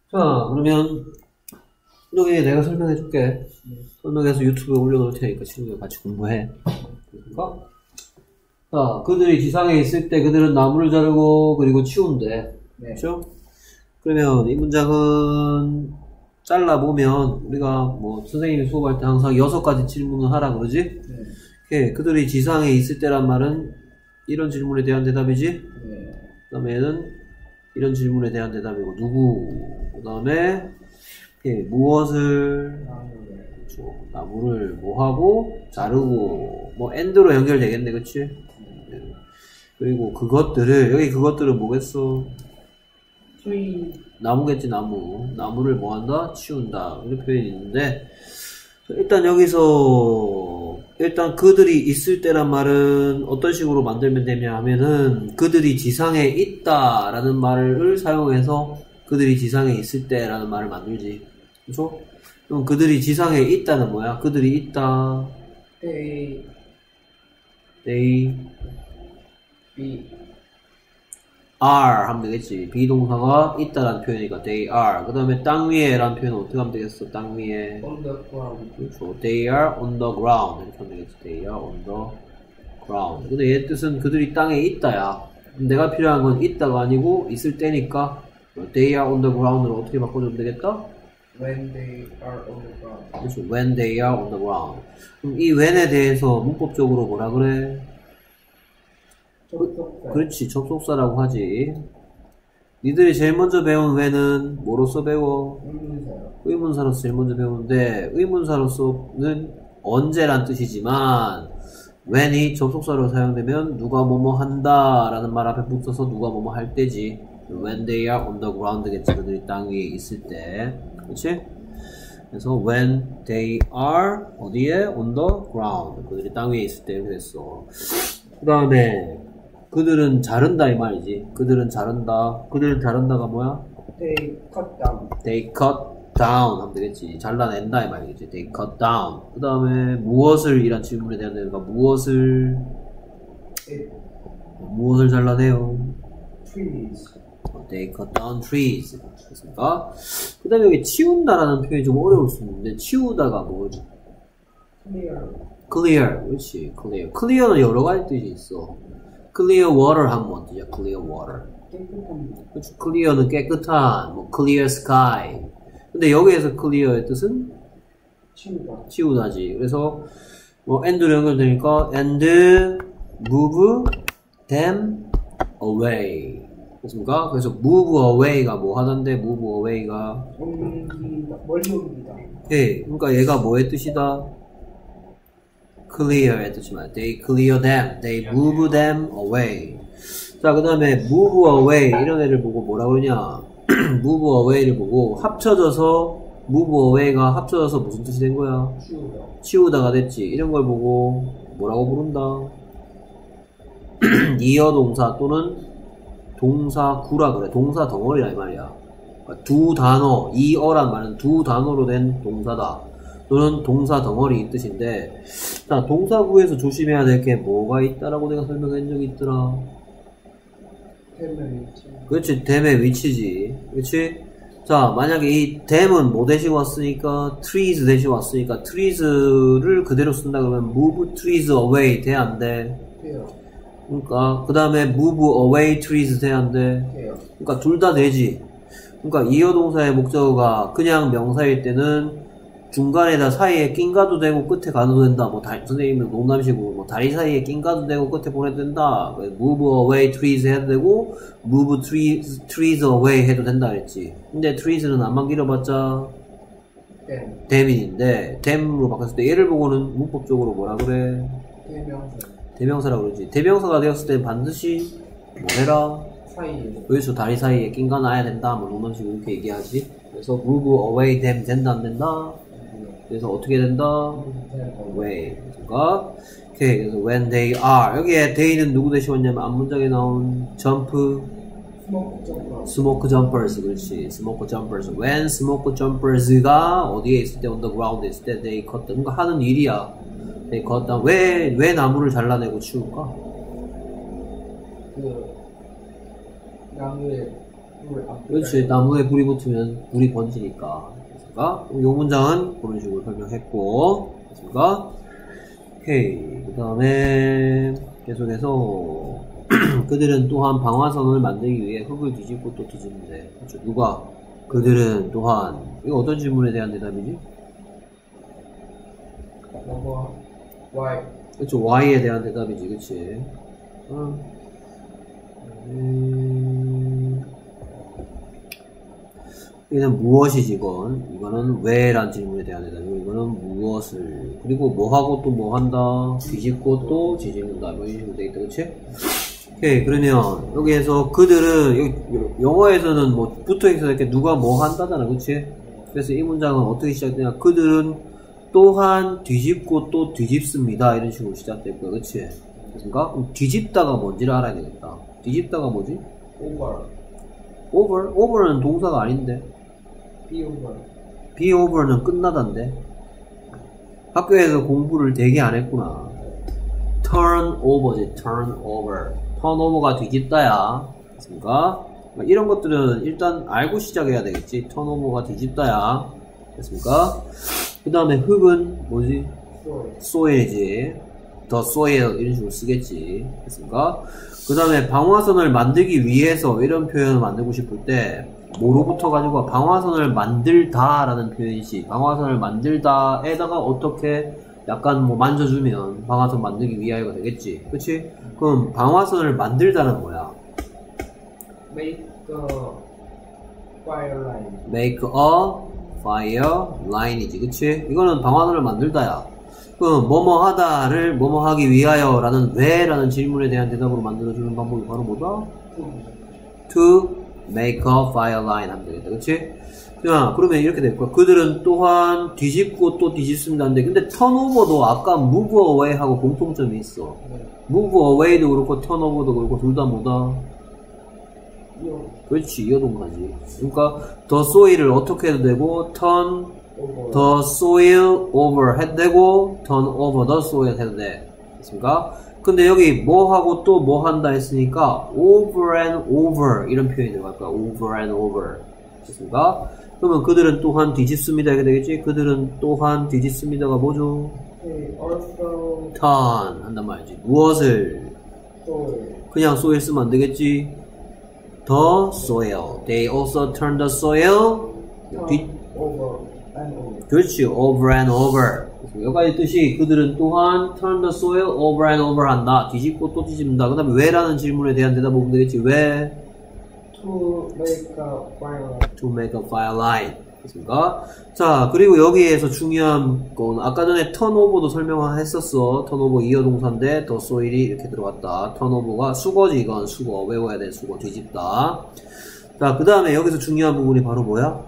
자, 그러면 여기 내가 설명해 줄게. 설명해서 유튜브에 올려놓을 테니까 친구들 같이 공부해. 그러니까 자, 그들이 지상에 있을 때 그들은 나무를 자르고 그리고 치운대. 네. 그렇죠? 그러면 이 문장은 잘라보면 우리가 뭐 선생님이 수업할 때 항상 6가지 질문을 하라 그러지? 네. 예, 그들이 지상에 있을 때란 말은 이런 질문에 대한 대답이지? 네. 그 다음에 얘는 이런 질문에 대한 대답이고 누구? 그 다음에 무엇을 그렇죠. 나무를 뭐하고 자르고 뭐 엔드로 연결되겠네 그치? 네. 그리고 그것들을 여기 그것들은 뭐겠어? 나무겠지 나무. 나무를 뭐한다? 치운다 이런 표현이 있는데 일단 여기서 일단 그들이 있을 때란 말은 어떤 식으로 만들면 되냐 하면은 그들이 지상에 있다 라는 말을 사용해서 그들이 지상에 있을 때 라는 말을 만들지 그쵸? 그럼 그들이 지상에 있다는 뭐야? 그들이 있다 They are 하면 되겠지. 비동사가 있다라는 표현이니까 they are. 그 다음에 땅 위에 라는 표현은 어떻게 하면 되겠어? 땅 위에 on the ground. 그렇죠. They are on the ground 이렇게 하면 되겠지. They are on the ground. 근데 얘 뜻은 그들이 땅에 있다야. 내가 필요한 건 있다가 아니고 있을 때니까 They are on the ground으로 어떻게 바꿔주면 되겠다? When they are on the ground. 그렇죠. When they are on the ground. 그럼 이 when에 대해서 문법적으로 뭐라 그래? 접속사. 그렇지. 접속사라고 하지. 니들이 제일 먼저 배운 when은 뭐로서 배워? 의문사요. 의문사로서 제일 먼저 배우는데 의문사로서는 언제란 뜻이지만 when이 접속사로 사용되면 누가 뭐뭐 한다 라는 말 앞에 붙어서 누가 뭐뭐 할 때지. When they are on the ground겠지. 그들이 땅 위에 있을 때. 그렇지? 그래서 when they are 어디에? on the ground. 그들이 땅 위에 있을 때 이렇게 됐어. 그 다음에 그들은 자른다 이 말이지. 그들은 자른다. 그들은 자른다가 뭐야? They cut down. They cut down 하면 되겠지. 잘라낸다 이 말이겠지. They cut down. 그 다음에 무엇을 이란 질문에 대한 대답가 무엇을 잘라내요? Trees. They cut down trees. 됐습니까? 그 다음에 여기 치운다라는 표현이 좀 어려울 수 있는데 치우다가 뭐죠? Clear. clear. 그렇지. clear. clear는 여러 가지 뜻이 있어. clear water 하면 뭔 뜻이야? clear water. 깨끗한. 그렇죠. clear는 깨끗한, 뭐 clear sky. 근데 여기에서 clear의 뜻은 치우다. 치우다지. 그래서 뭐 and로 연결되니까 and move them away. 그렇습니까? 그래서 move away가 뭐 하던데 move away가 옮기다. 멀리 옮기다. 예, 그러니까 얘가 뭐의 뜻이다? clear의 뜻이면 they clear them, they move them away. 자, 그 다음에 move away 이런 애를 보고 뭐라 그러냐? move away를 보고 합쳐져서 move away가 합쳐져서 무슨 뜻이 된 거야? 치우다. 치우다가 됐지. 이런 걸 보고 뭐라고 부른다? 이어 동사 또는 동사 구라 그래. 동사 덩어리라 이 말이야. 그러니까 두 단어, 이어란 말은 두 단어로 된 동사다. 또는 동사 덩어리 이 뜻인데, 자, 동사구에서 조심해야 될 게 뭐가 있다라고 내가 설명한 적이 있더라. 댐의 위치. 그렇지, 댐의 위치지. 그렇지? 자, 만약에 이 댐은 뭐 대신 왔으니까, trees 대신 왔으니까, trees를 그대로 쓴다 그러면, move trees away 돼, 안 돼? 돼요. 그러니까, 그 다음에 move away trees 돼, 안 돼? 돼요. 그러니까 둘 다 되지. 그러니까 이어 동사의 목적어가 그냥 명사일 때는 중간에다 사이에 낀 가도 되고 끝에 가도 된다. 뭐 선생님은 농담식으로 뭐 다리 사이에 낀 가도 되고 끝에 보내도 된다. move away trees 해도 되고 move trees away 해도 된다 그랬지. 근데 trees는 안만 길어봤자 댐. 댐인데 댐으로 바꿨을 때 얘를 보고는 문법적으로 뭐라 그래? 대명사. 대명사라고 그러지. 대명사가 되었을 때 반드시 뭐 해라? 사이에. 그래서 다리 사이에 낀가 놔야 된다. 뭐 농담식으로 이렇게 얘기하지. 그래서 move away them 된다 안 된다? 그래서 어떻게 된다? away. 그러니까 오케이. 그래서 when they are 여기에 they는 누구 대신 왔냐면 앞문장에 나온 jump smoke jumpers. 그렇지. smoke jumpers. when smoke jumpers가 어디에 있을 때 on the ground에 있을 때 they cut down. 그러니까 하는 일이야. they cut down. 왜 나무를 잘라내고 치울까? 그 나무에 그렇지. 나무에 불이 붙으면 불이 번지니까. 그러니까 이 문장은 그런 식으로 설명했고, 그러니까 오케이. 그 다음에 계속해서 그들은 또한 방화선을 만들기 위해 흙을 뒤집고 또 뒤집는데, 그렇죠. 누가? 그들은 또한. 이거 어떤 질문에 대한 대답이지? Why? 그렇죠. Why에 대한 대답이지, 그렇지. 이거는 무엇이지, 이거는 왜란 질문에 대한 대답이고, 이거는 무엇을, 그리고 뭐하고 또 뭐 한다, 뒤집고 또 뒤집는다, 뭐 이런 식으로 되겠다, 그치? 오케이, 그러면, 여기에서 그들은, 여기, 영어에서는 뭐, 붙어있어, 이렇게 누가 뭐 한다잖아, 그치? 그래서 이 문장은 어떻게 시작되냐, 그들은 또한 뒤집고 또 뒤집습니다, 이런 식으로 시작될 거야, 그치? 그러니까, 그럼 뒤집다가 뭔지를 알아야 되겠다. 뒤집다가 뭐지? over? over는 동사가 아닌데. be over는 끝나던데. 학교에서 공부를 되게 안 했구나. turn over지, turn over. turn over가 뒤집다야. 됐습니까? 이런 것들은 일단 알고 시작해야 되겠지. turn over가 뒤집다야. 됐습니까? 그 다음에 흙은 뭐지? soil이지. the soil 이런 식으로 쓰겠지. 됐습니까? 그 다음에 방화선을 만들기 위해서 이런 표현을 만들고 싶을 때 뭐로부터 가지고 방화선을 만들다 라는 표현이지. 방화선을 만들다에다가 어떻게 약간 뭐 만져주면 방화선 만들기 위하여가 되겠지. 그치? 그럼 방화선을 만들다는 뭐야? Make a fire line. Make a fire line이지. 그치? 이거는 방화선을 만들다야. 그럼 뭐뭐 하다를 뭐뭐 하기 위하여 라는 왜 라는 질문에 대한 대답으로 만들어주는 방법이 바로 뭐다? To make a fire line 하면 되겠다. 그치? 자, 그러면 이렇게 될 거야. 그들은 또한 뒤집고 또 뒤집습니다인데, 근데 턴오버도 아까 move away 하고 공통점이 있어. move away도 그렇고 턴오버도 그렇고 둘 다 뭐다? 그렇지, 이어동사지. 그러니까 the soil을 어떻게 해도 되고 turn the soil over 해도 되고 turn over the soil 해도 돼. 됐습니까? 근데 여기 뭐 하고 또 뭐 한다 했으니까 over and over 이런 표현이 들어갈 거야. over and over. 됐습니까? 그러면 그들은 또한 뒤집습니다 이렇게 되겠지? 그들은 또한 뒤집습니다가 뭐죠? Also turn 한단 말이지. 무엇을? soil. 그냥 soil 쓰면 안 되겠지? the soil. They also turn the soil. Over and over. 그렇지. over and over. 여기까지 뜻이 그들은 또한 turn the soil over and over 한다. 뒤집고 또 뒤집는다. 그 다음에 왜라는 질문에 대한 대답 보면 되겠지. 왜? To make a fire line. To make a fire line. 됐습니까? 자, 그리고 여기에서 중요한 건 아까 전에 turnover도 설명했었어. turnover 이어동사인데 the soil이 이렇게 들어갔다. turnover가 수거지. 이건 수거. 외워야 돼. 수거. 뒤집다. 자, 그 다음에 여기서 중요한 부분이 바로 뭐야?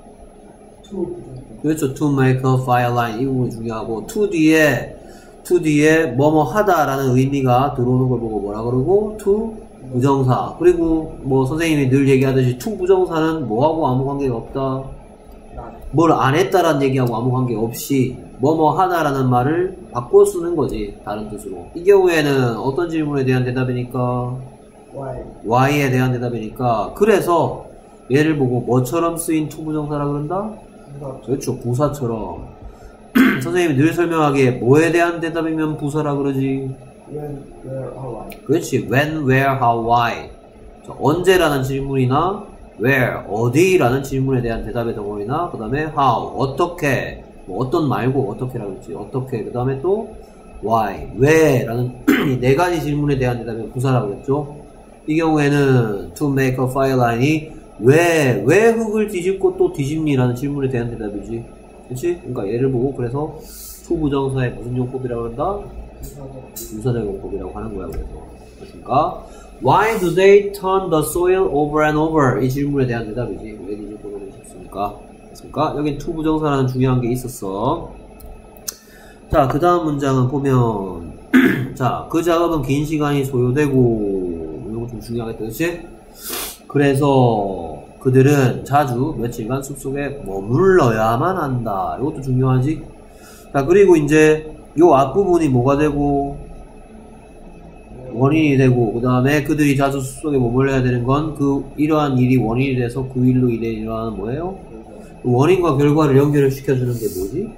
그렇죠. to make a fire line. 이 부분이 중요하고 to 뒤에 뭐뭐 하다라는 의미가 들어오는 걸 보고 뭐라 그러고 to 부정사. 그리고 뭐 선생님이 늘 얘기하듯이 to 부정사는 뭐하고 아무 관계가 없다. 뭘 안 했다라는 얘기하고 아무 관계 없이 뭐뭐 하다라는 말을 바꿔 쓰는 거지. 다른 뜻으로. 이 경우에는 어떤 질문에 대한 대답이니까? Why에 대한 대답이니까. 그래서 얘를 보고 뭐처럼 쓰인 to 부정사라 그런다? 그렇죠. 부사처럼. 선생님이 늘 설명하기에 뭐에 대한 대답이면 부사라 그러지? When, where, how, why. 그렇지. When, where, how, why. 자, 언제라는 질문이나 where, 어디라는 질문에 대한 대답의 덩어리나 그 다음에 how, 어떻게, 뭐 어떤 말고 어떻게라고 했지. 어떻게, 그 다음에 또 why, 왜라는 이 네 가지 질문에 대한 대답이 부사라고 했죠. 이 경우에는 to make a fire line이 왜 흙을 뒤집고 또 뒤집니라는 질문에 대한 대답이지. 그치? 그러니까 얘를 보고 그래서 투부정사의 무슨 용법이라고 한다? 부사적 용법이라고 하는 거야. 그래서 그렇습니까? Why do they turn the soil over and over? 이 질문에 대한 대답이지. 왜 뒤집고 그러셨습니까? 그렇습니까? 여긴 투부정사라는 중요한 게 있었어. 자, 그 다음 문장은 보면 자, 그 작업은 긴 시간이 소요되고 이런 거 좀 중요하겠다. 그치? 그래서 그들은 자주 며칠간 숲속에 머물러야만 한다. 이것도 중요하지. 자, 그리고 이제 요 앞부분이 뭐가 되고 원인이 되고 그 다음에 그들이 자주 숲속에 머물러야 되는 건 이러한 일이 원인이 돼서 그 일로 인해 일어나는 뭐예요? 그 원인과 결과를 연결을 시켜주는 게 뭐지?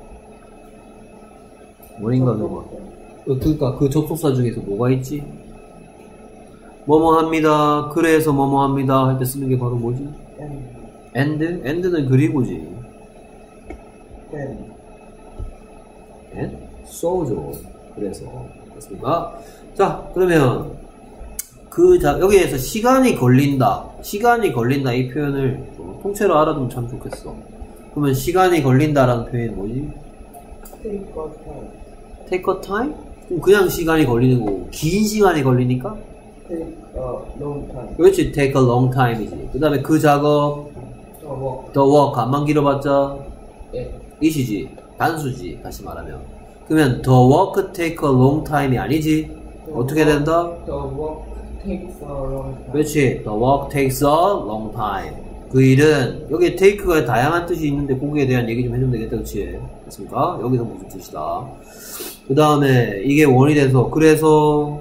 원인과 결과. 그러니까 그 접속사 중에서 뭐가 있지? 뭐뭐 합니다. 그래서 뭐뭐 합니다. 할 때 쓰는 게 바로 뭐지? and? and는 그리고지. and? so죠. 그래서. 됐습니까? 자, 그러면 여기에서 시간이 걸린다 이 표현을 통째로 알아두면 참 좋겠어. 그러면 시간이 걸린다라는 표현이 뭐지? take a time? 그럼 그냥 시간이 걸리는 거고 긴 시간이 걸리니까? take a long time. 그렇지, take a long time이지. 그 다음에 그 작업 the work 안만 길어봤자 it이지, 단수지. 다시 말하면 그러면 the work take a long time이 아니지. 어떻게 된다? The work takes a long time. 그렇지, the work takes a long time. 그 일은 여기 take가 다양한 뜻이 있는데 거기에 대한 얘기 좀 해주면 되겠다. 그렇지? 됐습니까? 여기서 무슨 뜻이다. 그 다음에 이게 원이 돼서 그래서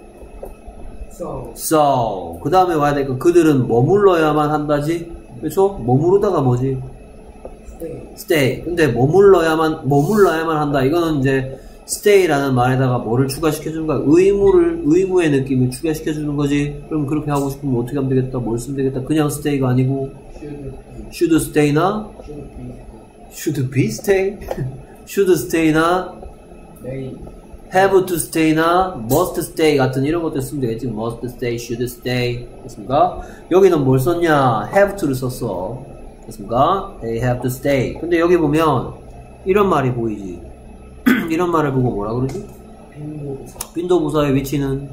so 그 다음에 와야 되니까 그들은 머물러야만 한다지. 그렇죠? 머무르다가 뭐지? stay. 근데 머물러야만 한다. 이거는 이제 stay라는 말에다가 뭐를 추가시켜주는 거야? 의무의 느낌을 추가시켜주는 거지. 그럼 그렇게 하고 싶으면 어떻게 하면 되겠다? 뭘 쓰면 되겠다? 그냥 stay가 아니고 should stay나 should be stay should stay나 have to stay나 must stay 같은 이런 것들 쓰면 되겠지. must stay, should stay. 됐습니까? 여기는 뭘 썼냐? have to를 썼어. 됐습니까? They have to stay. 근데 여기 보면 이런 말이 보이지. 이런 말을 보고 뭐라 그러지? 빈도부사의 위치는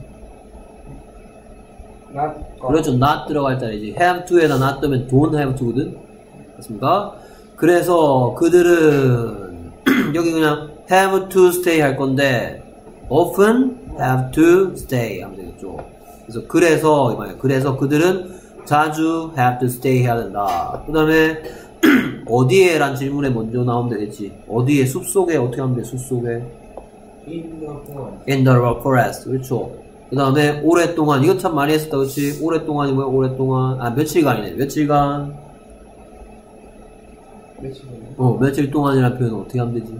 그렇죠. not 들어갈 자리지. have to에다 not 뜨면 don't have to거든. 됐습니까? 그래서 그들은 여기 그냥 have to stay 할 건데 often have to stay 하면 되겠죠. 그래서 이 말이야. 그래서 그들은 자주 have to stay 해야 된다. 그 다음에 어디에? 란 질문에 먼저 나오면 되겠지. 어디에? 숲속에. 어떻게 하면 돼? 숲속에 in the forest. 그렇죠. 그 다음에 오랫동안. 이거 참 많이 했었다. 그렇지? 오랫동안이 뭐야? 오랫동안. 며칠간이네. 며칠간. 며칠 동안이라는 표현은 어떻게 하면 되지?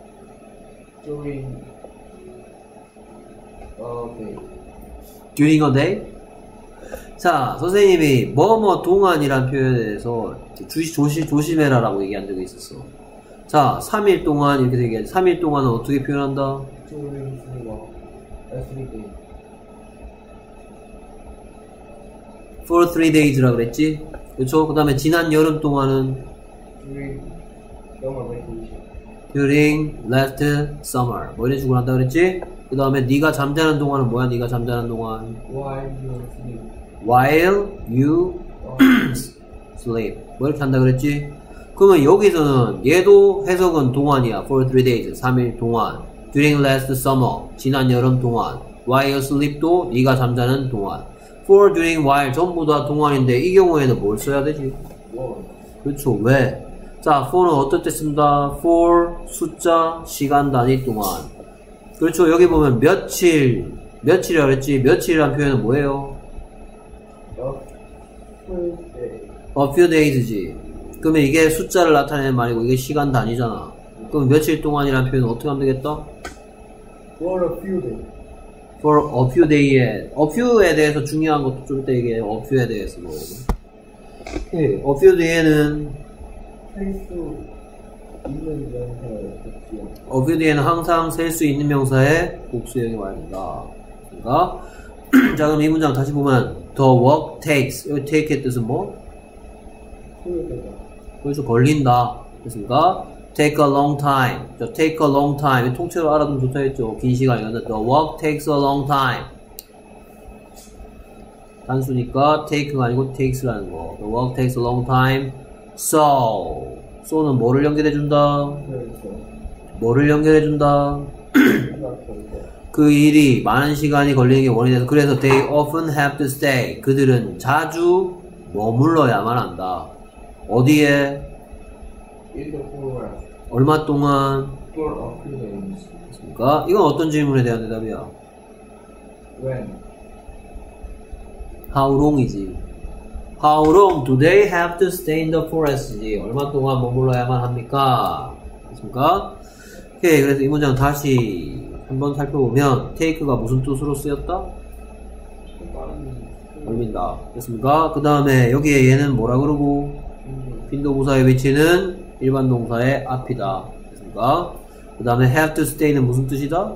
during a day? 자, 선생님이 뭐뭐 동안이란 표현에 대해서 조심해라라고 얘기한 적이 있었어. 자, 3일 동안 이렇게 얘기하지. 3일 동안은 어떻게 표현한다? for 3 days라 그랬지? 그렇죠? 그 다음에 지난 여름 동안은 during last summer 뭐 이런 식으로 한다 그랬지? 그 다음에 네가 잠자는 동안은 뭐야? 네가 잠자는 동안 while you sleep 뭐 이렇게 한다 그랬지? 그러면 여기서는 얘도 해석은 동안이야. for 3 days 3일 동안. during last summer 지난 여름 동안. while sleep도 네가 잠자는 동안. for, during, while 전부 다 동안인데 이 경우에는 뭘 써야 되지? 그렇죠. 왜? 자, for는 어떨 때 씁니다? for 숫자 시간 단위 동안. 그렇죠. 여기 보면 며칠이라고 그랬지? 며칠이란 표현은 뭐예요? a few days지. 그러면 이게 숫자를 나타내는 말이고 이게 시간 단위잖아. 그럼 며칠 동안이라는 표현은 어떻게 하면 되겠다? For a few days. for a few day에 a few에 대해서 중요한 것도 좀 이따 얘기해. a few에 대해서 뭐. 오케이. a few day에는 셀 수 있는 명사의 복수. a few day에는 항상 셀 수 있는 명사의 복수형이 와야 된다. 그러니까 자, 그럼 이 문장 다시 보면 the work takes. 여기 take의 뜻은 뭐? 그래서 걸린다. 됐습니까? take a long time. 저 take a long time. 통째로 알아두면 좋다 했죠. 긴 시간이었는데 the work takes a long time. 단수니까 take가 아니고 takes라는 거. the work takes a long time. so는 뭐를 연결해준다? 뭐를 연결해준다? 그 일이 많은 시간이 걸리는 게 원인이 돼서 그래서 they often have to stay. 그들은 자주 머물러야만 한다. 어디에? 얼마 동안? For a few days. 그러니까 이건 어떤 질문에 대한 대답이야? How long이지. How long do they have to stay in the forest지. 얼마 동안 머물러야만 합니까? 됐습니까? 오케이. 그래서 이 문장 다시 한번 살펴보면 take가 무슨 뜻으로 쓰였다? 올린다. 됐습니까? 그 다음에 여기에 얘는 뭐라 그러고? 빈도부사의 위치는 일반 동사의 앞이다. 됐습니까? 그 다음에 have to stay는 무슨 뜻이다?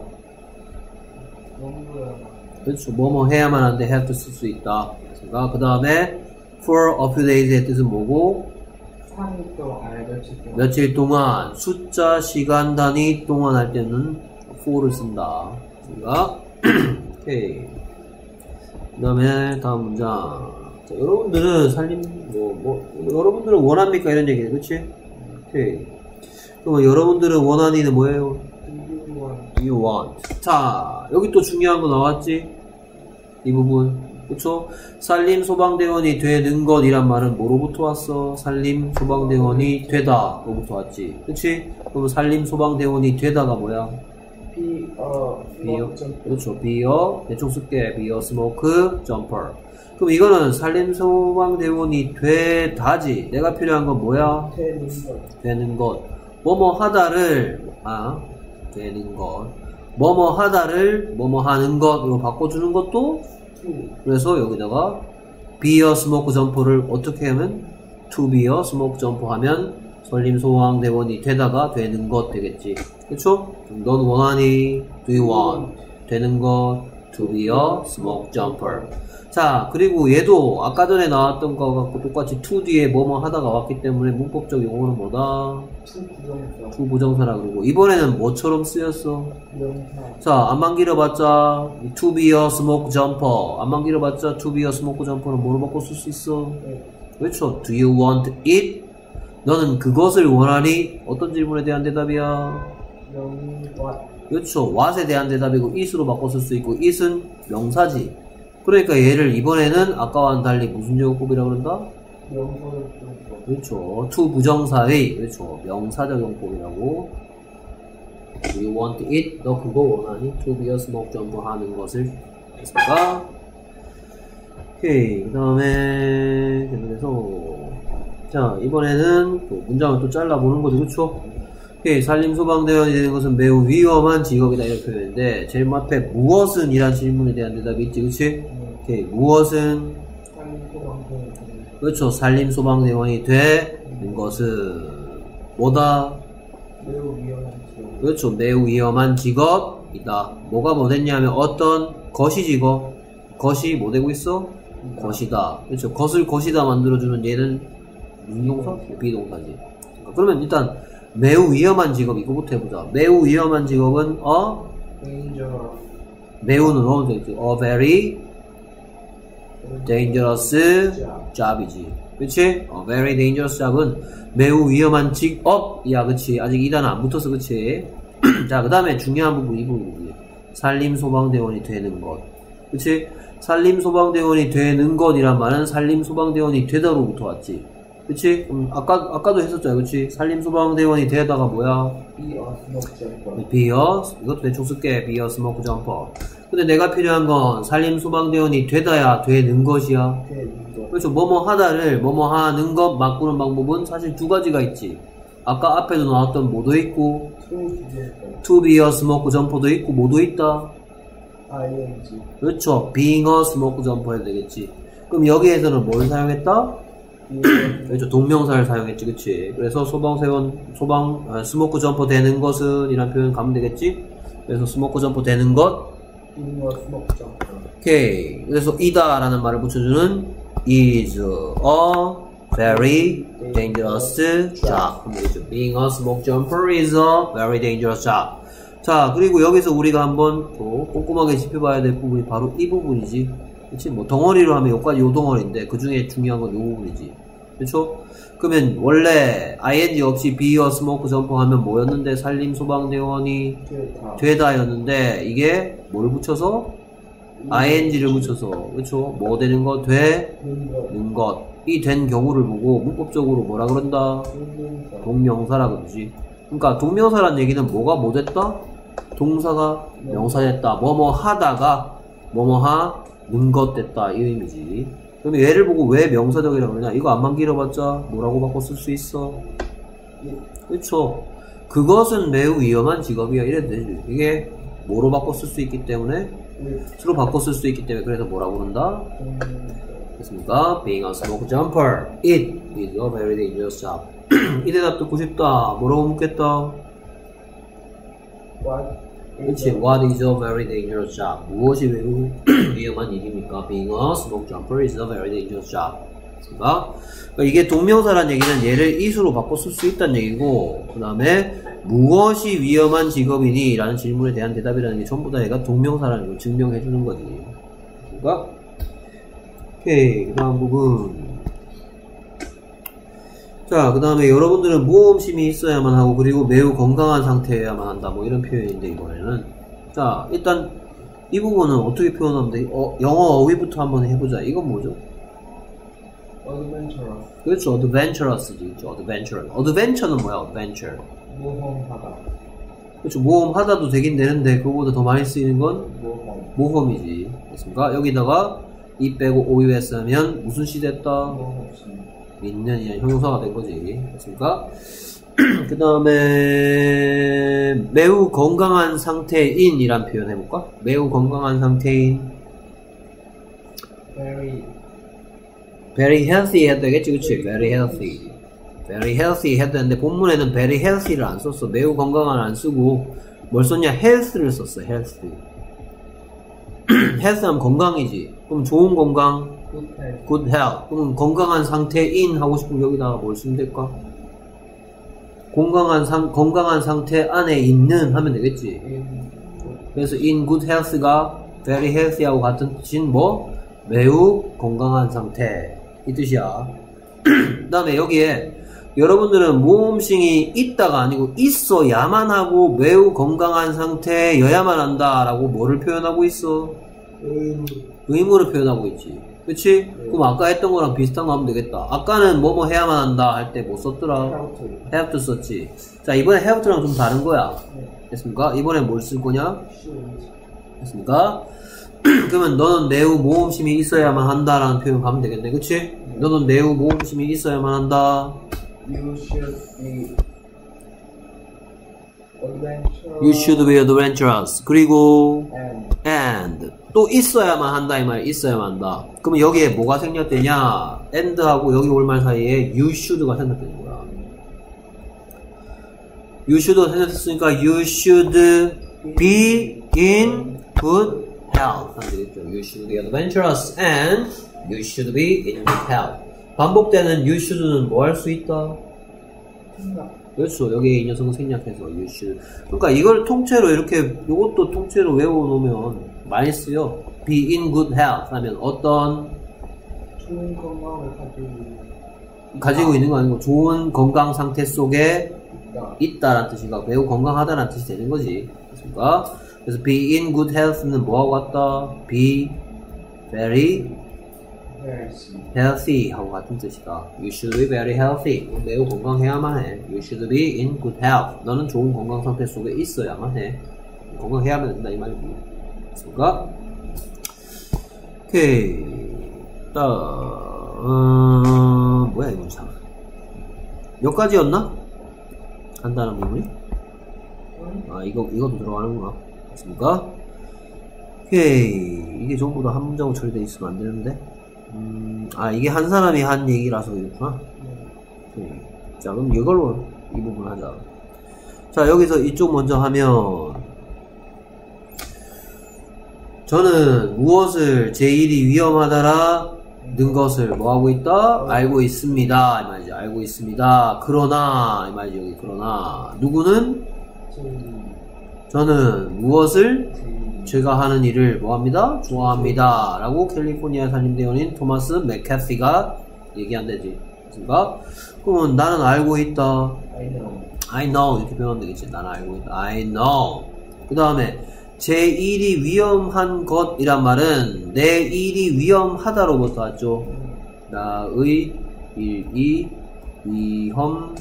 그렇죠. 뭐뭐 해야만 하는데 have to 쓸 수 있다. 됐습니까? 그 다음에 for a few days의 뜻은 뭐고? 3일 동안, 며칠 동안, 숫자, 시간, 단위 동안 할 때는 for를 쓴다. 됐습니까? 오케이. 그 다음에 다음 문장. 자, 여러분들은 여러분들은 원합니까? 이런 얘기네. 그치? 오케이. 그러면 여러분들은 원하니는 뭐예요? You want. 자, 여기 또 중요한 거 나왔지? 이 부분. 그쵸? 산림 소방대원이 되는 것이란 말은 뭐로부터 왔어? 산림 소방대원이 되다. 로부터 왔지. 그치? 그러면 산림 소방대원이 되다가 뭐야? be a 그렇죠. be a, 대충 쓸게. be a smoke jumper. 그럼 이거는 산림 소방대원이 되다지. 내가 필요한 건 뭐야? 되는 것. 뭐뭐 하다를, 되는 것. 뭐뭐 하다를 뭐뭐 하는 것으로 바꿔주는 것도 그래서 여기다가 be a smoke jumper를 어떻게 하면 to be a smoke jumper 하면 산림소방대원이 되다가 되는 것 되겠지. 그쵸? 넌 원하니? Do you want? 되는 것 to be a smoke jumper. 자, 그리고 얘도 아까 전에 나왔던 거 갖고 똑같이 to 뒤에 뭐뭐 하다가 왔기 때문에 문법적 용어는 뭐다? to 부정사라 그러고 이번에는 뭐처럼 쓰였어? 자, 안만 길어봤자 to be a smoke jumper. 안만 길어봤자 to be a smoke jumper는 뭐로 바꿔 쓸 수 있어? 그렇죠? Do you want it? 너는 그것을 원하니? 어떤 질문에 대한 대답이야? 그렇죠. what에 대한 대답이고 it으로 바꿔 쓸 수 있고 it은 명사지. 그러니까 얘를 이번에는 아까와는 달리 무슨 용법이라고 그런다? 그렇죠. to 부정사의 그렇죠. 명사적 용법이라고. Do you want it? 너 그거 원하니? To be a smoke jumper 하는 것을 했을까? 오케이. 그 다음에 계속해서 자, 이번에는 또 문장을 또 잘라보는 거죠. 그쵸? 오케이. 산림소방대원이 되는 것은 매우 위험한 직업이다. 이런 표현인데, 제일 앞에 무엇은? 이란 질문에 대한 대답이 있지. 그치? 오케이. 무엇은? 그렇죠. 산림소방대원이 되는 것은 뭐다? 매우 위험한 직업. 그렇죠. 매우 위험한 직업이다. 뭐가 뭐 됐냐면 어떤 것이 직업. 것이 뭐 되고 있어? 것이다. 그렇죠. 것을 것이다 만들어주면 얘는 무슨 동사? 비동사지. 그러면 일단 매우 위험한 직업 이거부터 해보자. 매우 위험한 직업은 매우는 어느 되겠지? A very dangerous job이지. 그치? A very dangerous job은 매우 위험한 직업이야. 그치? 아직 이 단어 안 붙었어. 그치? 자, 그 다음에 중요한 부분 이 부분이지. 산림소방대원이 되는 것. 그치? 산림소방대원이 되는 것이란 말은 산림소방대원이 되다로부터 왔지. 그치? 아까도 했었잖아. 그치? 산림소방대원이 되다가 뭐야? be a, 이것도 대충 쓸게. be a smoke jumper. 근데 내가 필요한 건 산림소방대원이 되다야 되는 것이야. 그렇죠. 뭐뭐 하다를 뭐뭐 하는 것 바꾸는 방법은 사실 두 가지가 있지. 아까 앞에도 나왔던 뭐도 있고 to be a smoke jumper도 있고 뭐도 있다. 그렇죠. being a smoke jumper 해야 되겠지. 그럼 여기에서는 뭘 사용했다? 그렇죠. 동명사를 사용했지. 그치? 그래서 스모크 점퍼 되는 것은 이란 표현 가면 되겠지? 그래서 스모크 점퍼 되는 것 오케이. 그래서 이다 라는 말을 붙여주는 is a very dangerous job. being a smoke jumper is a very dangerous job. 자, 그리고 여기서 우리가 한번 또 꼼꼼하게 짚어봐야 될 부분이 바로 이 부분이지. 그치? 뭐 덩어리로 하면 여기까지 요 덩어리인데 그 중에 중요한 건 요 부분이지. 그쵸? 그러면 원래 ing 없이 be a smoke jumper 하면 뭐였는데 산림소방대원이 되다였는데 이게 뭘 붙여서? ing를 붙여서 그쵸? 뭐 되는 것? 되는 것. 이 된 경우를 보고 문법적으로 뭐라 그런다? 동명사라 그러지. 그러니까 동명사란 얘기는 뭐가 뭐 됐다? 동사가 명사 됐다. 뭐뭐 하다가 뭐뭐 는 것 됐다 이 의미지. 그럼 얘를 보고 왜 명사적이라고 그러냐? 이거 안만 길어봤자 뭐라고 바꿔 쓸 수 있어? 그렇죠. 그것은 매우 위험한 직업이야 이래도 되지. 이게 뭐로 바꿔 쓸 수 있기 때문에 수로 바꿔 쓸 수 있기 때문에 그래서 뭐라고 그런다? 됐습니까? Being a smoke jumper, it is a very dangerous job. 이 대답 듣고 싶다. 뭐라고 묻겠다? 그렇지. What is a very dangerous job? 무엇이 매우 위험한 일입니까? Being a smoke jumper is a very dangerous job. 그러니까 이게 동명사란 얘기는 얘를 is로 바꿔 쓸 수 있다는 얘기고, 그 다음에 무엇이 위험한 직업이니? 라는 질문에 대한 대답이라는 게 전부 다 얘가 동명사라는 걸 증명해 주는 거지. 그러니까 오케이. 그 다음 부분. 자, 그 다음에 여러분들은 모험심이 있어야만 하고, 그리고 매우 건강한 상태여야만 한다. 뭐 이런 표현인데, 이번에는. 자, 일단, 이 부분은 어떻게 표현하면 돼? 영어 어휘부터 한번 해보자. 이건 뭐죠? adventurous. 그렇죠. adventurous지. 있죠. adventure. adventure는 뭐야? adventure. 모험하다. 그렇죠. 모험하다도 되긴 되는데, 그거보다 더 많이 쓰이는 건 모험. 모험이지. 됐습니까? 여기다가 이 빼고 OUS 하면 무슨 시 됐다? 모험심. 있는 형용사가 된 거지. 됐습니까? 그 다음에 매우 건강한 상태인 이란 표현 해볼까? 매우 건강한 상태인 very healthy 해도 되겠지. 그치? very healthy 해도 되는데 본문에는 very healthy를 안 썼어. 매우 건강한 안 쓰고 뭘 썼냐? health를 썼어. health 하면 건강이지. 그럼 좋은 건강 good health. 그럼 건강한 상태인 하고 싶으면 여기다가 뭘 쓰면 될까? 건강한 상태 안에 있는 하면 되겠지. 그래서 in good health가 very healthy하고 같은 뜻인 뭐? 매우 건강한 상태 이 뜻이야. 그 다음에 여기에 여러분들은 모험심이 있다가 아니고 있어야만 하고 매우 건강한 상태여야만 한다 라고 뭐를 표현하고 있어? 의무를 표현하고 있지. 그치? 그럼 아까 했던 거랑 비슷한 거 하면 되겠다. 아까는 뭐뭐 해야만 한다 할 때 뭐 썼더라? have to 썼지. 자, 이번에 have to랑 좀 다른 거야. 됐습니까? 이번에 뭘 쓸 거냐? 됐습니까? 그러면 너는 매우 모험심이 있어야만 한다라는 표현 가면 되겠네. 그치? 너는 매우 모험심이 있어야만 한다. You should be adventurous. 그리고 and 또 있어야만 한다 이 말. 있어야만 한다. 그러면 여기에 뭐가 생략되냐? and하고 여기 올 말 사이에 you should가 생략되는 거야. You should 생략했으니까 you should be in good health 하면 되겠죠. You should be adventurous and you should be in good health. 반복되는 you should는 뭐 할 수 있다? 그렇죠. 여기에 이 녀석은 생략해서 you should. 그러니까 이걸 통째로 이렇게 이것도 통째로 외워놓으면 많이 쓰여. be in good health 하면 어떤 좋은 건강을 가지고 있는 거 아니고 좋은 건강 상태 속에 있다라는 뜻인가 매우 건강하다라는 뜻이 되는 거지. 그렇습니까? 그래서 be in good health는 뭐하고 같다? be very healthy 하고 같은 뜻이다. You should be very healthy. 매우 건강해야만 해. You should be in good health. 너는 좋은 건강 상태 속에 있어야만 해. 건강해야만 된다 이 말이지. 됐습니까? 오케이. 뭐야 이 문장? 여기까지였나? 간단한 부분이? 아 이것도 들어가는구나. 됐습니까? 오케이. 이게 전부 다 한 문장으로 처리되어 있으면 안 되는데. 이게 한 사람이 한 얘기라서 그렇구나. 오케이. 자, 그럼 이걸로 이 부분 하자. 자, 여기서 이쪽 먼저 하면, 저는 무엇을 제 일이 위험하다라는 것을 뭐 하고 있다? 알고 있습니다. 이 말이지. 알고 있습니다. 그러나, 이 말이지. 여기 그러나. 누구는? 저는 무엇을 제가 하는 일을 뭐합니다? 좋아합니다. 라고 캘리포니아 산림대원인 토마스 맥캐시가 얘기한대지. 그렇습니까? 그러면 나는 알고 있다. I know. 이렇게 표현하면 되겠지. 나는 알고 있다. I know. 그 다음에 제 일이 위험한 것이란 말은 내 일이 위험하다로부터 왔죠. 나의 일이 위험하다.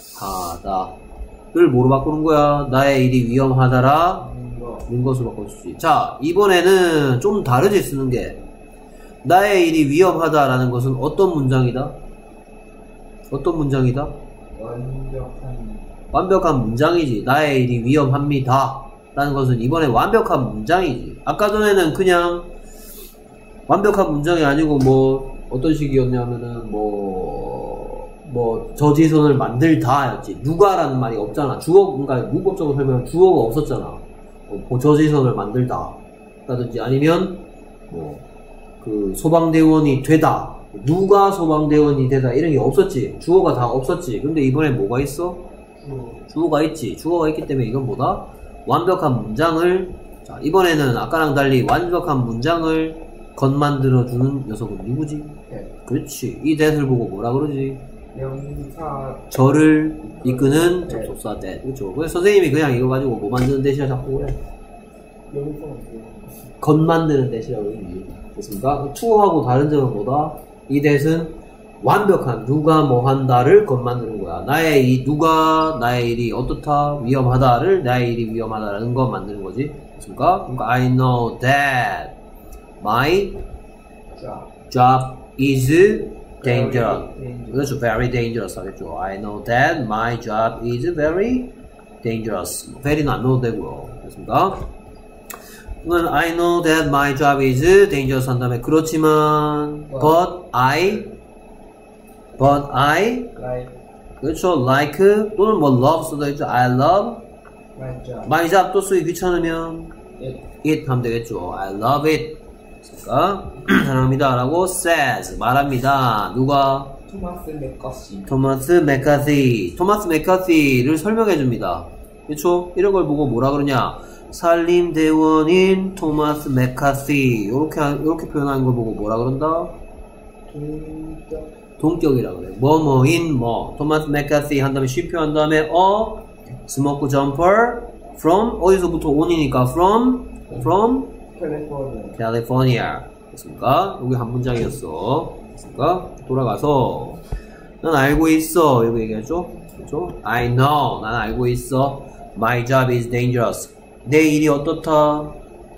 를 뭐로 바꾸는 거야? 나의 일이 위험하다라 는 것으로 바꿔줄 수 있지. 자, 이번에는 좀 다르지 쓰는 게. 나의 일이 위험하다라는 것은 어떤 문장이다? 어떤 문장이다? 완벽한 문장이지. 나의 일이 위험합니다 라는 것은 이번에 완벽한 문장이지. 아까 전에는 그냥 완벽한 문장이 아니고 뭐 어떤 식이었냐면은 저지선을 만들다 였지. 누가라는 말이 없잖아. 주어, 그러니까 문법적으로 설명하면 주어가 없었잖아. 저지선을 만들다 라든지 아니면 그 소방대원이 되다, 누가 소방대원이 되다 이런 게 없었지. 주어가 다 없었지. 근데 이번에 뭐가 있어? 주어가 있지. 주어가 있기 때문에 이건 뭐다? 완벽한 문장을, 자, 이번에는 아까랑 달리 완벽한 문장을 겉만들어주는 녀석은 누구지? 그렇지. 이 that을 보고 뭐라 그러지? 명사. 저를 이끄는 접속사 that. 그렇죠. 그래서 선생님이 그냥 이거 가지고 뭐 만드는 that이라 자꾸 그래. 겉만드는 that이라고 그러지. 됐습니까? to하고 다른 점은 뭐다? 이 that은 완벽한 누가 뭐 한다를 겉만드는 거야. 나의 이 누가 나의 일이 어떻다 위험하다를 나의 일이 위험하다라는 거 만드는 거지. 됐습니까? 그러니까 I know that my job is dangerous. 그렇죠. Very dangerous 하겠죠. I know that my job is very dangerous. very는 안 넣어도 되고요. 됐습니까? 그러면 I know that my job is dangerous 한 다음에 그렇지만 but I 그렇죠. like 또는 뭐 love 써도 있죠. I love my job 또 쓰기 귀찮으면 it 하면 되겠죠. I love it. 그러니까 사랑합니다 라고 says 말합니다. 누가? 토마스 맥카시를 설명해 줍니다. 그렇죠? 이런 걸 보고 뭐라 그러냐? 산림대원인 토마스 맥카시 이렇게 표현하는 걸 보고 뭐라 그런다? 동격이라 그래. 뭐뭐인 뭐 토마스 맥카시 한 다음에 쉼표 한 다음에 스모크 점퍼 from 어디서부터 온이니까 from California. 됐습니까? 여기 한 문장이었어. 됐습니까? 돌아가서 난 알고 있어. 이거 얘기하죠? 그렇죠? I know. 난 알고 있어. My job is dangerous. 내 일이 어떻다?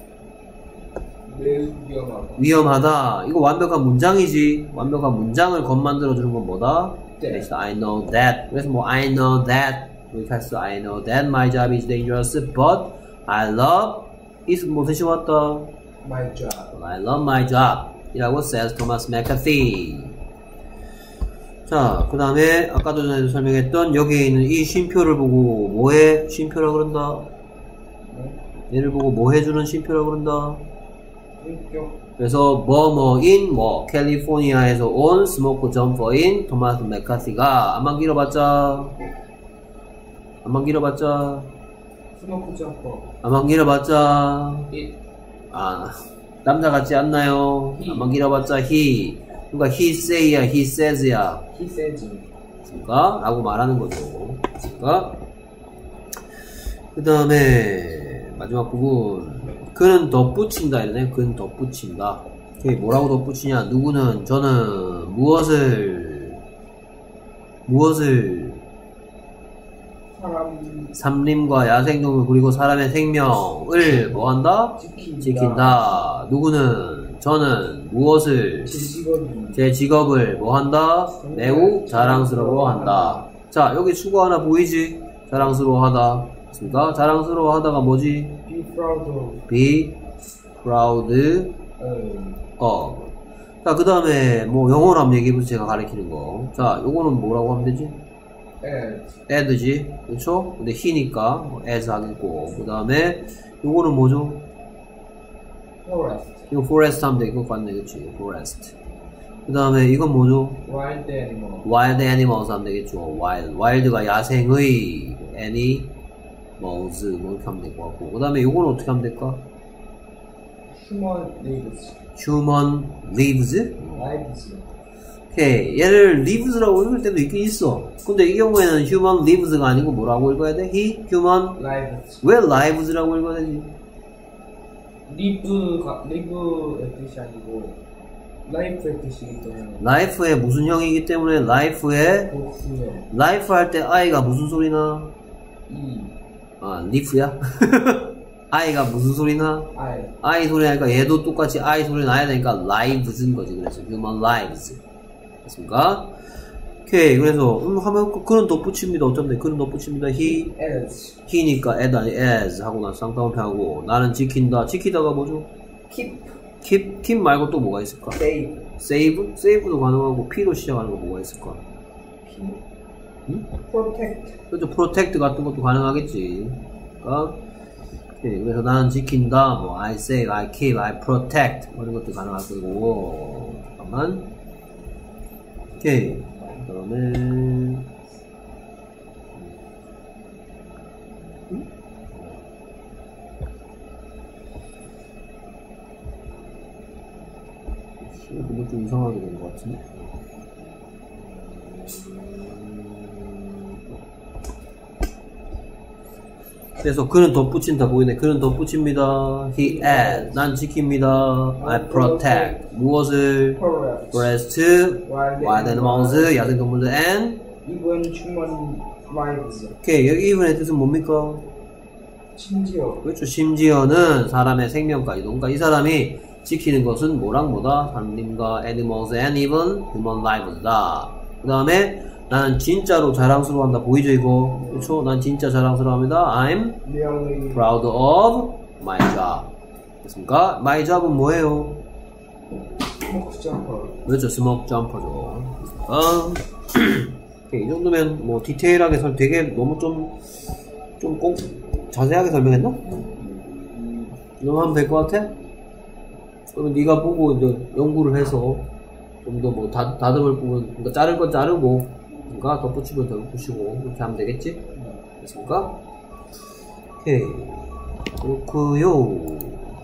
매우 위험하다. 이거 완벽한 문장이지. 완벽한 문장을 겉만들어주는 건 뭐다? 그래서 I know that. 그래서 뭐 I know that 이렇게 했어. I know that my job is dangerous, but I love is 무슨 시 왔다? my job. I love my job 이라고 says Thomas McCarthy. 자, 그 다음에 아까도 전에 설명했던 여기에 있는 이 쉼표를 보고 뭐해? 쉼표라 그런다. 얘를 보고 뭐 해주는 쉼표라 그런다. 그래서 뭐뭐인 뭐 캘리포니아에서 온 스모크 점퍼인 토마스 맥카시가 안만 길어봤자 스모크 점퍼. 안만 길어봤자 남자 같지 않나요? 안만 길어봤자 he. 그러니까 he say야 he says야 he says. 그러니까 라고 말하는 거죠. 그러니까 그 다음에 마지막 부분 그는 덧붙인다 이러네. 그는 덧붙인다. 그게 뭐라고 덧붙이냐? 누구는 저는 무엇을 삼림과 야생동물 그리고 사람의 생명을 뭐한다? 지킨다. 누구는 저는 무엇을 제 직업을 뭐한다? 매우 자랑스러워한다. 자, 여기 수거 하나 보이지? 자랑스러워하다. 그러니까 자랑스러워하다가 뭐지? be proud of. 자, 그 다음에 뭐 영어로 한번 얘기해보세요. 제가 가르치는 거. 자, 요거는 뭐라고 하면 되지? ad지. 그렇죠? 근데 he니까 뭐 as 하겠고. 그 다음에 요거는 뭐죠? forest. 이거 forest 하면 돼. 이거 맞네. 그치? forest. 그 다음에 이건 뭐죠? wild animal. wild animals 하면 되겠죠. wild가 야생의 animals 뭐 이렇게 하면 될 것 같고. 그 다음에 요거는 어떻게 하면 될까? human lives. 오케이. 얘를 lives라고 읽을 때도 있긴 있어. 근데 이 경우에는 human lives가 아니고 뭐라고 읽어야 돼? human lives. 왜 lives라고 읽어야 되지? live의 뜻이 아니고 life의 뜻이기 때문에. life의 무슨 형이기 때문에 life의 life 할 때 i가 무슨 소리나? live야? I가 무슨 소리 나? I 소리 나니까 얘도 똑같이 I 소리 나야 되니까 lives인 거지. 그래서 human lives. 됐습니까? 오케이. 그래서 하면 그는 덧붙입니다. 어쩌면 그는 덧붙입니다. he니까 at 아니 as 하고 나서 쌍따옴표 하고 나는 지킨다. 지키다가 뭐죠? keep 말고 또 뭐가 있을까? save도 가능하고 p로 시작하는 거 뭐가 있을까? 응? 그렇죠. protect 같은 것도 가능하겠지. 그러니까 오케이. 그래서 나는 지킨다. 뭐 I save, I keep, I protect 뭐 이런 것도 가능할 거고. 잠깐만. 오케이. 그 다음에 그거 좀 이상하게 된 것 같은데. 그래서 그는 덧붙인다 보이네. 그는 덧붙입니다. He adds. 난 지킵니다. I protect. 무엇을? forest, wild animals, 야생동물들, and even human lives. 오케이. 여기 even의 뜻은 뭡니까? 심지어. 그렇죠. 심지어는 사람의 생명까지도. 그러니까 이 사람이 지키는 것은 뭐랑 뭐다? 산림과 animals and even human lives다. 그 다음에 나는 진짜로 자랑스러워한다. 보이죠 이거? 그렇죠? 난 진짜 자랑스러워합니다. I'm really proud of my job. 됐습니까? my job은 뭐예요? smoke jumper. 그렇죠. smoke jumper죠. 오케이, 이 정도면 뭐 디테일하게 되게 너무 좀 꼭 자세하게 설명했나? 이거 하면 될 것 같아? 그러면 네가 보고 이제 연구를 해서 좀 더 뭐 다듬을 부분, 그러니까 자를 건 자르고 그러니까 덧붙이면 덧붙이고 이렇게 하면 되겠지? 됐습니까? 오케이. 그렇구요.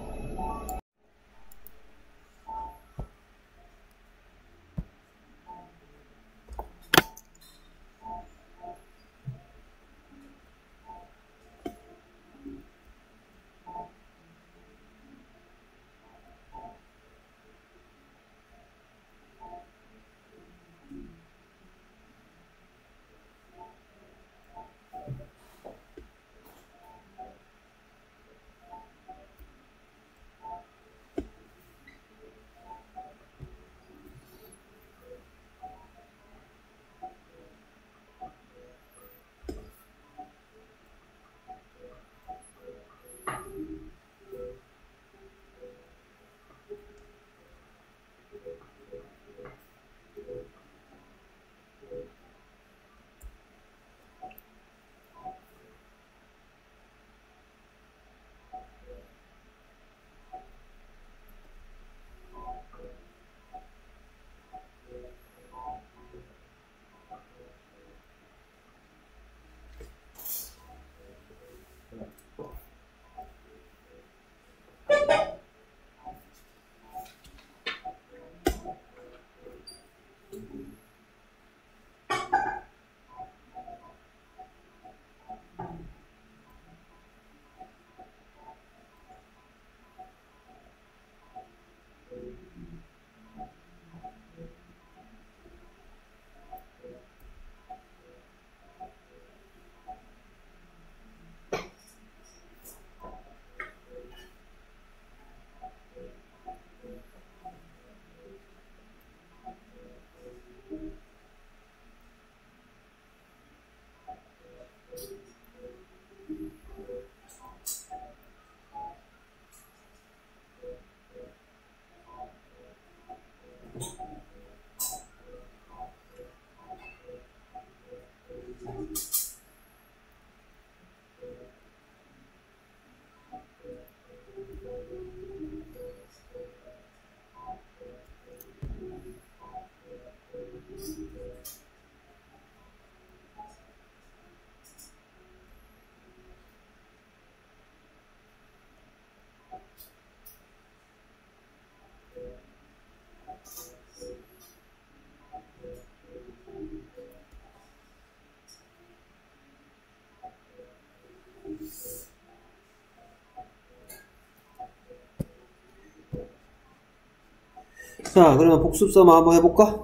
자, 그러면 복습서만 한번 해볼까?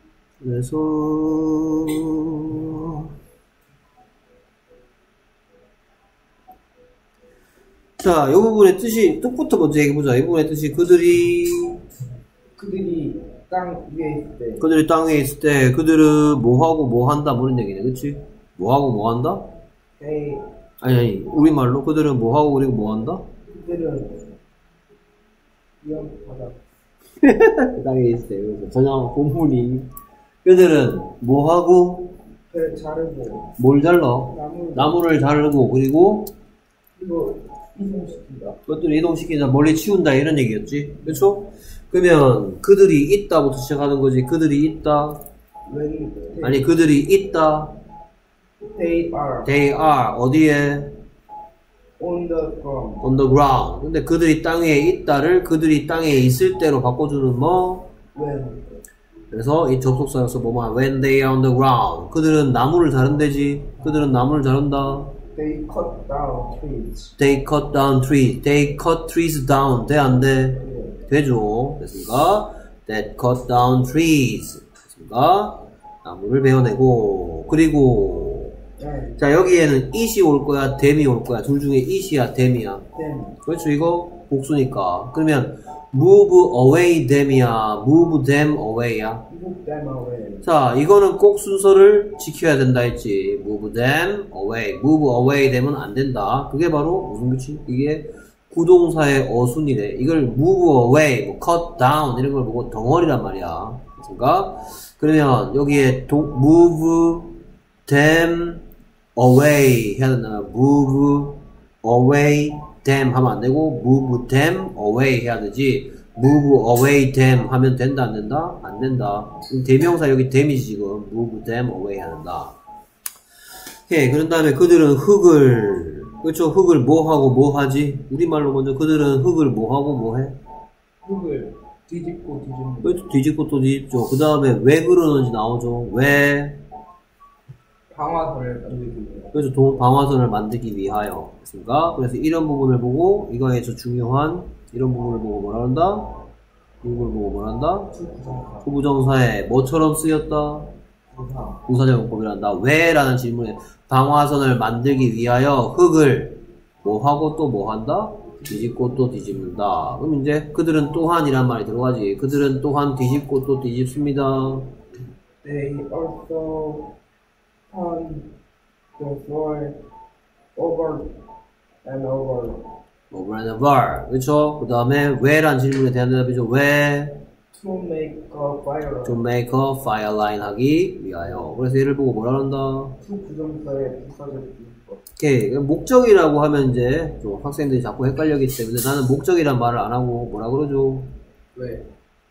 그래서 자, 이 부분의 뜻이, 뜻부터 먼저 얘기해보자. 이 부분의 뜻이 그들이 땅 위에 있을 때. 그들이 땅 위에 있을 때, 그들은 뭐하고 뭐 한다, 뭐 이런 얘기네. 그치? 뭐하고 뭐 한다? They, 아니, 우리말로 그들은 뭐하고 그리고 뭐 한다? 그들은 위험하다. 그 땅에 있을 때. 그래서 전혀 본문이. 그들은 뭐하고 배 자르고 뭘 잘라? 나무 나무를 자르고, 그리고 이거 이동시킨다. 그것들을 이동시키자 멀리 치운다 이런 얘기였지. 그렇죠? 그러면 그들이 있다부터 시작하는 거지. 그들이 있다. When 아니 그들이 있다. they are They are 어디에? on the ground. On the ground. 근데 그들이 땅 위에 있다를 그들이 땅에 있을 때로 바꿔주는 뭐? When 그래서 이 접속사로서 뭐만 when they are on the ground. 그들은 나무를 자른대지. 그들은 나무를 자른다. they cut down trees. They cut down trees. They cut trees down. 돼 안 돼? 네. 되죠. 됐습니까? That cut down trees. 됐습니까? 나무를 베어내고. 그리고 네. 자 여기에는 it이 올 거야, them이 올 거야. 둘 중에 it이야, them이야. Then 그렇죠. 이거 복수니까. 그러면 move away them이야, move them away야. move them away. 자, 이거는 꼭 순서를 지켜야 된다 했지. move them away. move away them은 안 된다. 그게 바로 무슨 규칙? 이게 구동사의 어순이래. 이걸 move away, 뭐 cut down 이런 걸 보고 덩어리란 말이야. 그러니까 그러면 여기에 move them away 해야 된다. move away them 하면 안 되고 move them away 해야 되지. move away them 하면 된다 안 된다? 안 된다. 대명사 여기 them이지 지금. move them away 해야 된다. 오케이. 그런 다음에 그들은 흙을 그렇죠. 흙을 뭐 하고 뭐 하지? 우리말로 먼저 그들은 흙을 뭐 하고 뭐 해? 흙을 뒤집고 뒤집는. 그렇죠. 뒤집고 또 뒤집죠. 그 다음에 왜 그러는지 나오죠. 왜? 방화선을 만들기 위해. 그래서 방화선을 만들기 위하여. 그렇습니까? 그래서 이런 부분을 보고 이거에서 중요한 이런 부분을 보고 뭐라 한다? 이걸 보고 뭐라 한다? 부정사. 후부정사에 뭐처럼 쓰였다? 부사. 부사적 용법이란다. 왜? 라는 질문에 방화선을 만들기 위하여 흙을 뭐 하고 또 뭐 한다? 뒤집고 또 뒤집는다. 그럼 이제 그들은 또한이란 말이 들어가지. 그들은 또한 뒤집고 또 뒤집습니다. They also turn the floor over and over. over and over. 그렇죠? 그 다음에 왜란 질문에 대한 대답이죠. 왜? To make a fire. To make a fire line 하기 위하여. 그래서 얘를 보고 뭐라 한다? to 부정사의 부사적 용법. 오케이. 목적이라고 하면 이제 좀 학생들이 자꾸 헷갈리기 때문에 나는 목적이란 말을 안 하고 뭐라 그러죠? 왜?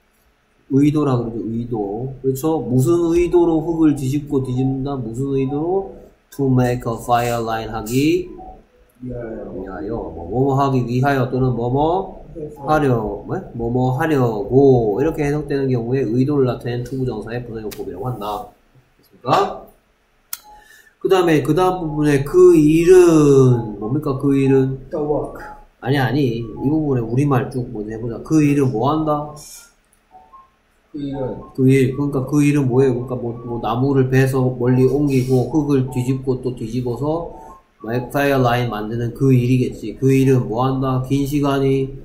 의도라 그러죠. 의도. 그렇죠? 무슨 의도로 흙을 뒤집고 뒤집는다? 무슨 의도로? To make a fire line 하기 위하여. 위하여. 뭐뭐 하기 위하여 또는 뭐뭐 해서. 하려, 뭐뭐 하려고 이렇게 해석되는 경우에 의도를 나타낸 투부정사의 부사용법이라고 한다. 됐습니까? 그 다음에 그 다음 부분에 그 일은 뭡니까? 그 일은 The work. 아니 이 부분에 우리말 쭉 먼저 해보자. 그 일은 뭐 한다? 그 일은 그 일, 그러니까 그 일은 뭐예요? 그러니까 뭐 나무를 베서 멀리 옮기고 흙을 뒤집고 또 뒤집어서 파이어 라인 만드는 그 일이겠지. 그 일은 뭐 한다? 긴 시간이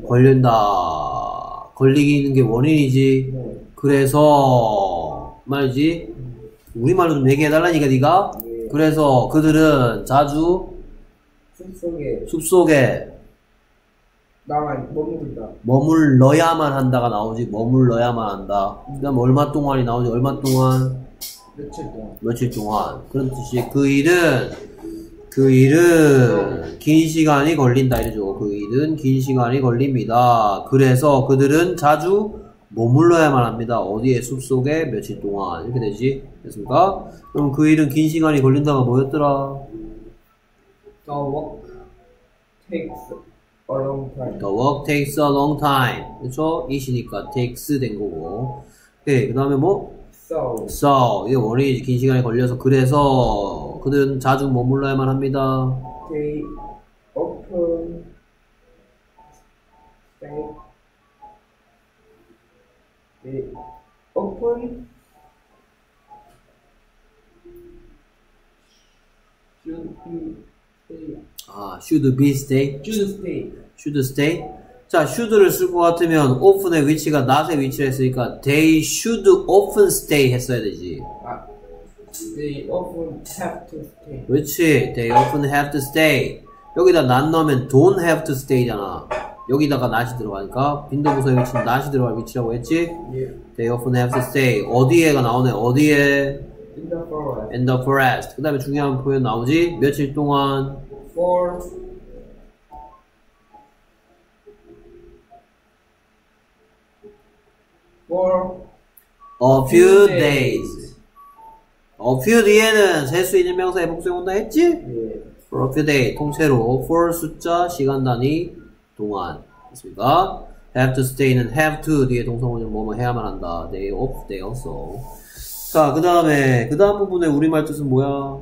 걸린다. 걸리는 게 원인이지. 네. 그래서 말이지. 우리말로 좀 얘기해달라니까 네가. 네. 그래서 그들은 자주 숲속에 나만 머무른다. 머물러야만 한다가 나오지. 머물러야만 한다. 그 다음 얼마 동안이 나오지. 얼마 동안? 며칠 동안. 며칠 동안. 그런 뜻이 그 일은 긴 시간이 걸린다 이러죠. 그 일은 긴 시간이 걸립니다. 그래서 그들은 자주 머물러야만 합니다. 어디에? 숲속에 며칠 동안. 이렇게 되지. 됐습니까? 그럼 그 일은 긴 시간이 걸린다가 뭐였더라? The work takes a long time. The work takes a long time. 그쵸? it이니까 takes 된 거고. 오케이. 그 다음에 뭐? So. 이게 원인이지. 긴 시간이 걸려서. 그래서 그들은 자주 머물러야만 합니다. They often stay. They often should be stay. should be stay. Should stay. should stay. 자, should를 쓸 것 같으면 often의 위치가 not의 위치를 했으니까 they should often stay 했어야 되지. They often have to stay. 그렇지. They often have to stay. 여기다 not 넣으면 don't have to stay잖아. 여기다가 not이 들어가니까 빈도부서의 위치는 not이 들어갈 위치라고 했지. Yeah. They often have to stay. 어디에가 나오네. 어디에? In the forest. In the forest. 그 다음에 중요한 표현 나오지. 며칠 동안 For a few days. a few 뒤에는 셀 수 있는 명사의 복수형 온다 했지? yeah. for a few days. 통째로 for 숫자, 시간 단위, 동안. 됐습니까? have to stay는 have to 뒤에 동사원형 뭐뭐 해야만 한다. day off, day also. 자, 그 다음에 그 다음 부분에 우리말 뜻은 뭐야?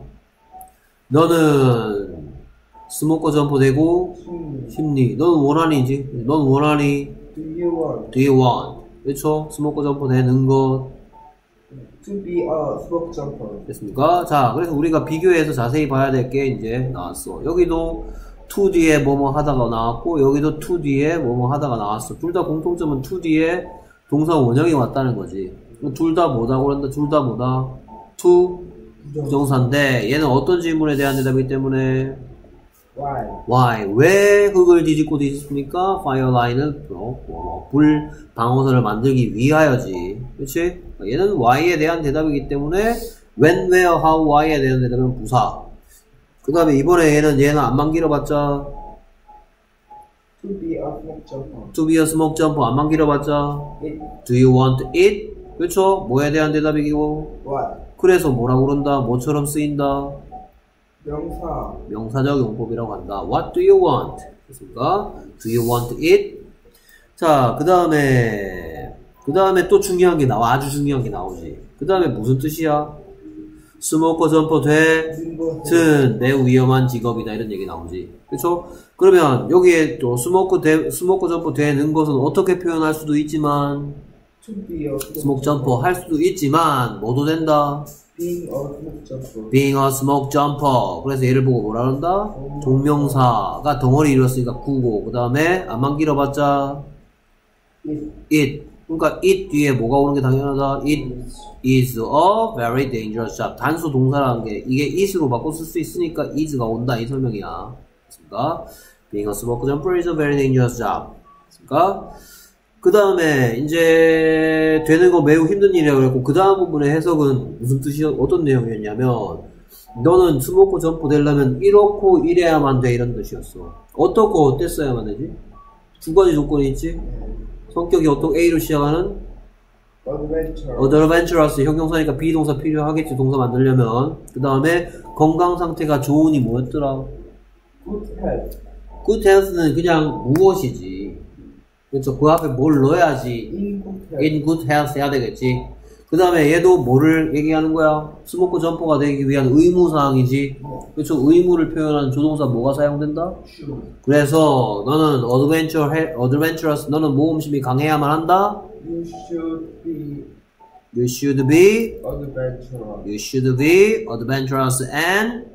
너는 스모커 점퍼 되고 심리. 넌 원하니지? 넌 원하니? Do you want Do you want? 그렇죠? 스모커 점퍼 되는 것 to be a smoke jumper? 됐습니까? 자, 그래서 우리가 비교해서 자세히 봐야 될 게 이제 나왔어. 여기도 to 뒤에 뭐뭐 하다가 나왔고 여기도 to 뒤에 뭐뭐 하다가 나왔어. 둘 다 공통점은 to 뒤에 동사 원형이 왔다는 거지. 둘 다 뭐다 그런다. 둘 다 뭐다? to 부정사인데 얘는 어떤 질문에 대한 대답이기 때문에 why? 왜 흙을 뒤집습니까? fireline은 불 방어선을 만들기 위하여지. 그렇지? 얘는 why에 대한 대답이기 때문에 when, where, how, why에 대한 대답은 부사. 그 다음에 이번에 얘는 안만 길어봤자 To be a smoke jumper. to be a smoke jumper 안만 길어봤자 It. do you want it? 그렇죠? 뭐에 대한 대답이고 What? 그래서 뭐라고 그런다? 뭐처럼 쓰인다? 명사. 명사적 용법이라고 한다. What do you want? 됐습니까? Do you want it? 자, 그 다음에 또 중요한 게 나와. 아주 중요한 게 나오지. 그 다음에 무슨 뜻이야? 스모커 점퍼 된 매우 위험한 직업이다. 이런 얘기 나오지. 그쵸? 그러면 여기에 또 스모커 점퍼 되는 것은 어떻게 표현할 수도 있지만 To be a 스모크 점퍼 할 수도 있지만 뭐도 된다? being a smoke jumper. being a smoke jumper. 그래서 얘를 보고 뭐라 그런다? 동명사가 덩어리 이뤘으니까 구고 그 다음에 안만 길어봤자 it. 그러니까 it 뒤에 뭐가 오는 게 당연하다? it is a very dangerous job. 단수 동사라는 게 이게 it으로 바꿔 쓸 수 있으니까 is가 온다 이 설명이야. 그러니까 being a smoke jumper is a very dangerous job. 그러니까 그 다음에 이제 되는 거 매우 힘든 일이라고 그랬고 그 다음 부분의 해석은 무슨 어떤 내용이었냐면 너는 스모커 점프 되려면 이렇고 이래야만 돼 이런 뜻이었어. 어떻고 어땠어야만 되지? 두 가지 조건이 있지. 성격이 어떤 A로 시작하는 adventurous 형용사니까 비동사 필요하겠지 동사 만들려면. 그 다음에 건강 상태가 좋으니 뭐였더라? Good health. good health는 그냥 무엇이지. 그렇죠. 그 앞에 뭘 넣어야지 in good health 해야 되겠지. 그 다음에 얘도 뭐를 얘기하는 거야? 스모커 점퍼가 되기 위한 의무사항이지. 그렇죠. 의무를 표현하는 조동사 뭐가 사용된다? 그래서 너는 adventurous 너는 모험심이 강해야만 한다? You should be adventurous. You should be adventurous and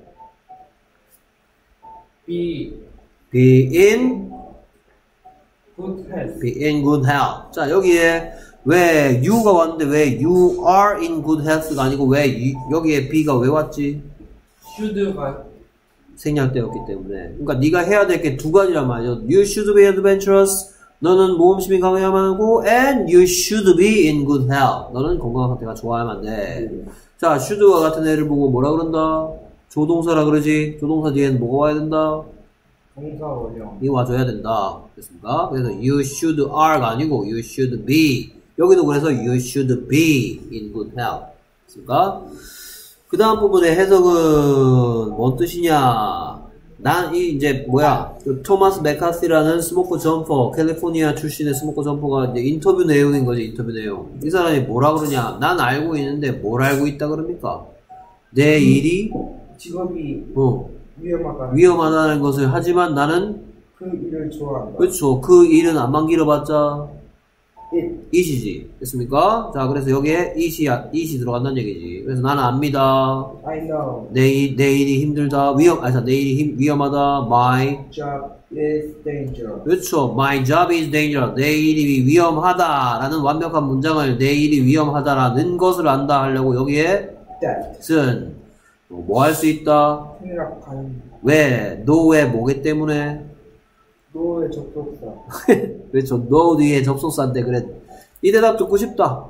Be in good health. be in good health. 자, 여기에 왜 you가 왔는데 왜 you are in good health가 아니고 왜 여기에 be가 왜 왔지? should가 생략되었기 때문에. 그러니까 네가 해야 될 게 두 가지란 말이죠. You should be adventurous. 너는 모험심이 강해야만 하고 and you should be in good health. 너는 건강 상태가 좋아야만 돼. 자, should와 같은 애를 보고 뭐라 그런다? 조동사라 그러지. 조동사 뒤에는 뭐가 와야 된다? 동사 원형. 이 와줘야 된다. 됐습니까? 그래서 you should are가 아니고 you should be. 여기도 그래서 you should be in good health. 됐습니까? 그 다음 부분의 해석은 뭔 뜻이냐? 이제 뭐야? 그 토마스 메카시라는 스모커 점퍼, 캘리포니아 출신의 스모커 점퍼가 이제 인터뷰 내용인 거지, 인터뷰 내용. 이 사람이 뭐라 그러냐? 난 알고 있는데 뭘 알고 있다 그럽니까? 내 일이 직업이 위험하다는 것을 하지만 나는 그 일을 좋아한다. 그렇죠. 그 일은 안만 길어봤자 It it이지. 됐습니까? 자, 그래서 여기에 it이 들어간다는 얘기지. 그래서 나는 압니다. I know. 내일이 힘들다. 내일이 위험하다. My Job is dangerous. 그렇죠. My job is dangerous. 내 일이 위험하다라는 완벽한 문장을 내 일이 위험하다라는 것을 안다 하려고 여기에 that은 뭐 할 수 있다? 생략하는. 왜? no 왜 뭐기 때문에? no의 접속사. 그렇죠. no 뒤에 접속사인데 그래. 이 대답 듣고 싶다.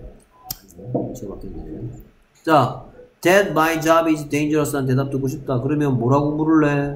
자, that my job is dangerous 한 대답 듣고 싶다. 그러면 뭐라고 물을래?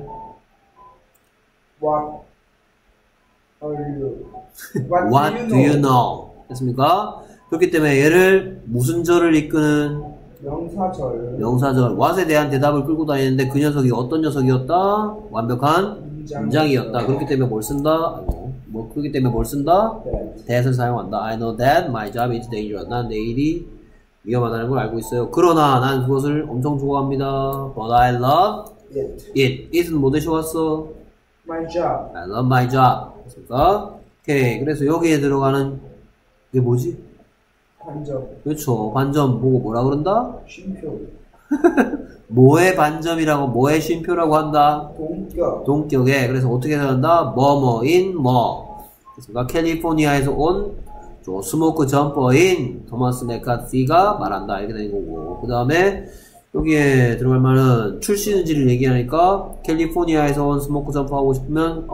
What are you? What do you know? 됐습니까? 그렇기 때문에 얘를 무슨 절을 이끄는 명사절. what에 대한 대답을 끌고 다니는데 그 녀석이 어떤 녀석이었다? 완벽한 문장이었다. 그렇기 때문에 뭘 쓴다? 그렇기 때문에 뭘 쓴다? that을 사용한다. I know that my job is dangerous. 난 내 일이 위험하다는 걸 알고 있어요. 그러나 난 그것을 엄청 좋아합니다. But I love it. it은 뭐 대신 왔어? My job. I love my job. 됐습니까? 오케이. 그래서 여기에 들어가는 이게 뭐지? 반점. 그렇죠. 반점 보고 뭐라 그런다? 쉼표. 뭐의 반점이라고 뭐의 쉼표라고 한다? 동격에. 그래서 어떻게 해석한다? 뭐뭐인 뭐. 됐습니까? 캘리포니아에서 온 스모크 점퍼인 토마스 메카시가 말한다. 이렇게 되는 거고. 그 다음에 여기에 들어갈 말은 출신지를 얘기하니까 캘리포니아에서 온 스모크 점퍼 하고 싶으면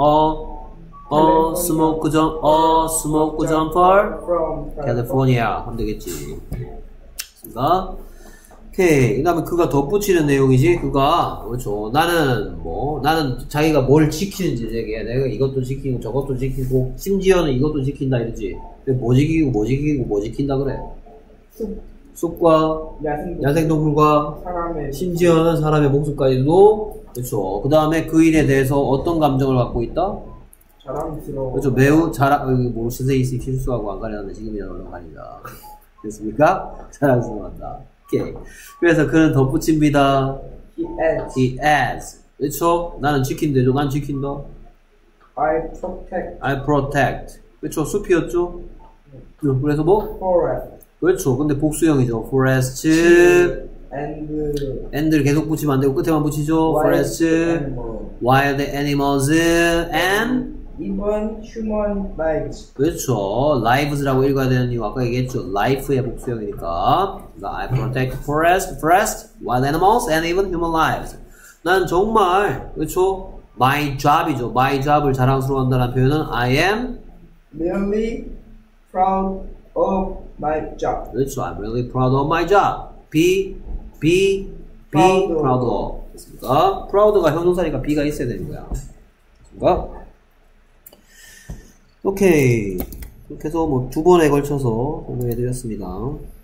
스모크 점퍼 캘리포니아 하면 되겠지. 됐습니까? 오케이. 그 다음에 그가 덧붙이는 내용이지. 그가 그렇죠. 나는 자기가 뭘 지키는지 얘기해. 내가 이것도 지키고 저것도 지키고 심지어는 이것도 지킨다 이러지. 뭐 지킨다 그래. 숲과 야생동물과 심지어는 사람의 목숨까지도. 그렇죠. 그 다음에 그 일에 대해서 어떤 감정을 갖고 있다? 자랑스러워. 그렇죠. 매우 선생님이 실수하고 안 가려는 지금이라는 논란이다. 됐습니까? 자랑스러워한다. 오케이. 그래서 그는 덧붙입니다. He adds. 그렇죠. 나는 지킨대죠. 난 지킨다. I protect. 그렇죠. 숲이었죠. 그래서 뭐? Forest. 그렇죠. 근데 복수형이죠. forest. and를 계속 붙이면 안 되고 끝에만 붙이죠. forest. wild animals and even human lives. 그렇죠. lives라고 읽어야 되는 이유 아까 얘기했죠. life의 복수형이니까. I protect forest, wild animals, and even human lives. 난 정말 그렇죠. my job이죠. my job을 자랑스러워한다는 표현은 I am really proud of my job. 그렇죠. I'm really proud of my job. be proud of. 됐습니까? proud가 형용사니까 be가 있어야 되는 거야. 됐습니까? 오케이. 이렇게 해서 뭐 2번에 걸쳐서 공부해 드렸습니다.